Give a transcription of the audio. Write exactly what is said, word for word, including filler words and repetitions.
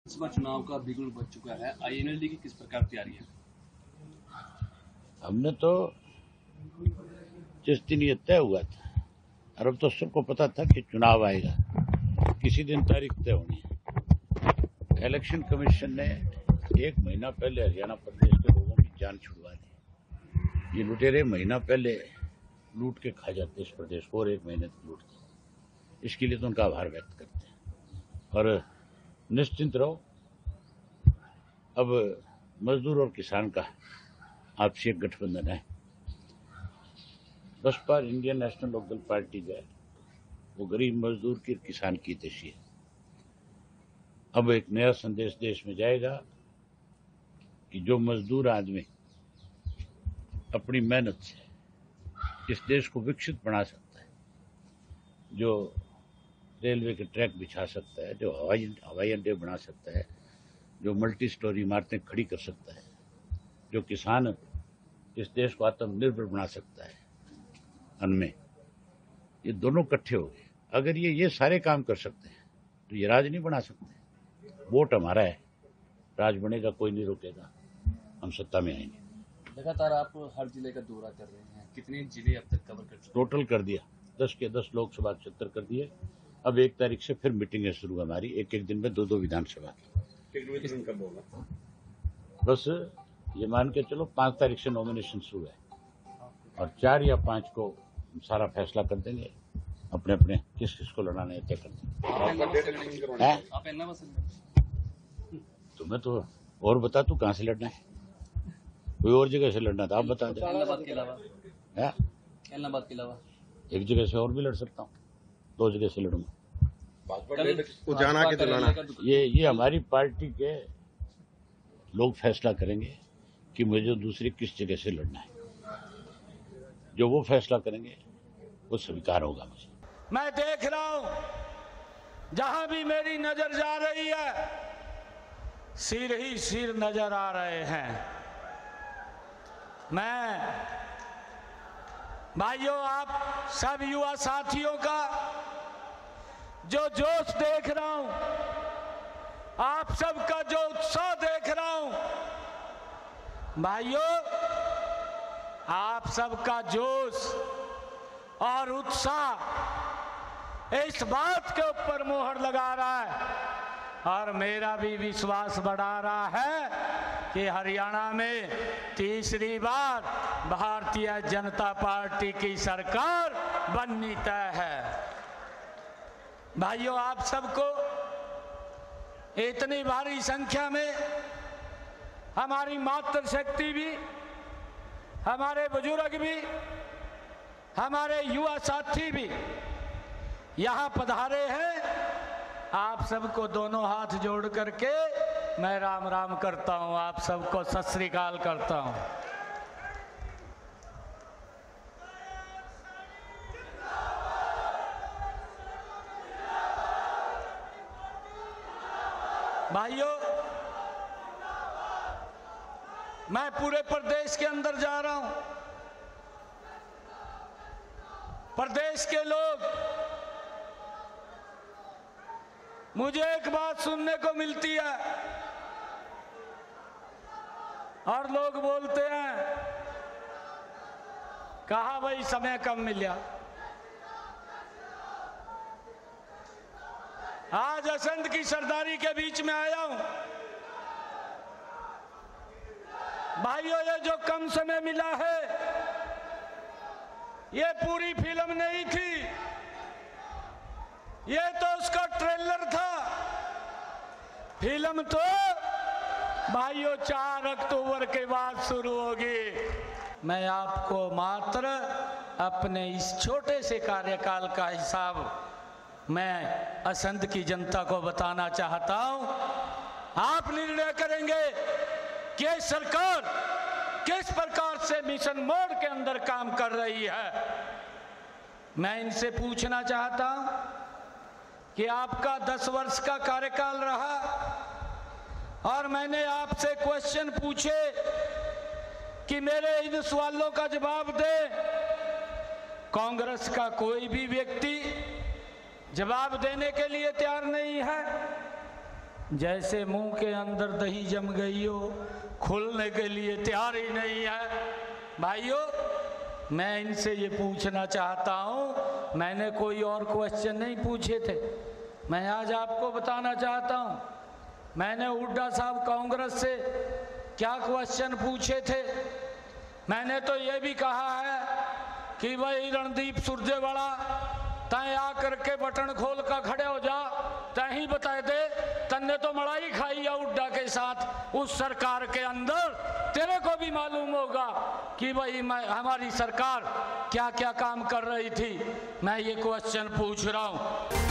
लोकसभा चुनाव का बिगुल बज चुका है। आईएनएलडी की किस प्रकार तैयारी है? हमने तो जिस दिन ये तय हुआ था, और अब तो सबको पता था कि चुनाव आएगा, किसी दिन तारीख तय होनी है। इलेक्शन कमीशन ने एक महीना पहले हरियाणा प्रदेश के लोगों की जान छुड़वा दी। ये लुटेरे महीना पहले लूट के खा जाते इस प्रदेश को और एक महीने तक लूटते। इसके लिए तो उनका आभार व्यक्त करते हैं और निश्चिंत रहो। अब मजदूर और किसान का आपसी एक गठबंधन है। BSP Indian National Lokdal party जो है वो गरीब मजदूर की किसान की हितैषी है। अब एक नया संदेश देश में जाएगा कि जो मजदूर आदमी अपनी मेहनत से इस देश को विकसित बना सकता है, जो रेलवे के ट्रैक बिछा सकता है, जो हवाई हवाई अड्डे बना सकता है, जो मल्टी स्टोरी इमारतें खड़ी कर सकता है, जो किसान इस देश को आत्मनिर्भर बना सकता है अन्न में, ये दोनों इकट्ठे हो गए। अगर ये ये सारे काम कर सकते हैं तो ये राज नहीं बना सकते। वोट हमारा है, राज बनेगा, कोई नहीं रोकेगा, हम सत्ता में आएंगे। लगातार आप हर जिले का दौरा कर रहे हैं, कितने जिले अब तक कवर कर चुके? टोटल कर दिया, दस के दस लोकसभा क्षेत्र कर दिए। अब एक तारीख से फिर मीटिंगें शुरू हमारी, एक एक दिन में दो दो विधानसभा की। कब होगा? बस ये मान के चलो पांच तारीख से नॉमिनेशन शुरू है और चार या पांच को सारा फैसला कर देंगे, अपने अपने किस किस को लड़ाना है तय कर देंगे। तुम्हें तो और बता तू कहाँ से लड़ना है, कोई और जगह से लड़ना था आप बता दें। इलाहाबाद के अलावा है इलाहाबाद के अलावा एक जगह से और भी लड़ सकता हूँ, दो जगह से लड़ूंगा। जाना के दिलाना ये ये हमारी पार्टी के लोग फैसला करेंगे कि मुझे दूसरी किस जगह से लड़ना है। जो वो फैसला करेंगे वो स्वीकार होगा मुझे। मैं देख रहा हूं जहां भी मेरी नजर जा रही है सिर ही सिर नजर आ रहे हैं। मैं भाइयों आप सब युवा साथियों का जो जोश देख रहा हूं, आप सबका जो उत्साह देख रहा हूं, भाइयों आप सबका जोश और उत्साह इस बात के ऊपर मोहर लगा रहा है और मेरा भी विश्वास बढ़ा रहा है कि हरियाणा में तीसरी बार भारतीय जनता पार्टी की सरकार बननी तय है। भाइयों आप सबको इतनी भारी संख्या में हमारी मातृशक्ति भी, हमारे बुजुर्ग भी, हमारे युवा साथी भी यहाँ पधारे हैं। आप सबको दोनों हाथ जोड़ करके मैं राम राम करता हूँ, आप सबको सत श्री अकाल करता हूँ। भाइयों मैं पूरे प्रदेश के अंदर जा रहा हूं। प्रदेश के लोग मुझे एक बात सुनने को मिलती है और लोग बोलते हैं कहा भाई समय कम मिला। आज असंध की सरदारी के बीच में आया हूं। भाइयों ये जो कम समय मिला है ये पूरी फिल्म नहीं थी, ये तो उसका ट्रेलर था। फिल्म तो भाइयों चार अक्टूबर के बाद शुरू होगी। मैं आपको मात्र अपने इस छोटे से कार्यकाल का हिसाब मैं असंध की जनता को बताना चाहता हूं। आप निर्णय करेंगे कि सरकार किस प्रकार से मिशन मोड के अंदर काम कर रही है। मैं इनसे पूछना चाहता हूं कि आपका दस वर्ष का कार्यकाल रहा और मैंने आपसे क्वेश्चन पूछे कि मेरे इन सवालों का जवाब दे। कांग्रेस का कोई भी व्यक्ति जवाब देने के लिए तैयार नहीं है। जैसे मुंह के अंदर दही जम गई हो, खुलने के लिए तैयार ही नहीं है। भाइयों, मैं इनसे ये पूछना चाहता हूँ, मैंने कोई और क्वेश्चन नहीं पूछे थे, मैं आज आपको बताना चाहता हूँ मैंने हुड्डा साहब कांग्रेस से क्या क्वेश्चन पूछे थे। मैंने तो ये भी कहा है कि भाई रणदीप सुरजेवाला तय आकर के बटन खोल कर खड़े हो जा, तय ही बता दे तन्ने तो मड़ाई खाई है हुड्डा के साथ उस सरकार के अंदर, तेरे को भी मालूम होगा कि भाई मैं हमारी सरकार क्या क्या काम कर रही थी। मैं ये क्वेश्चन पूछ रहा हूँ।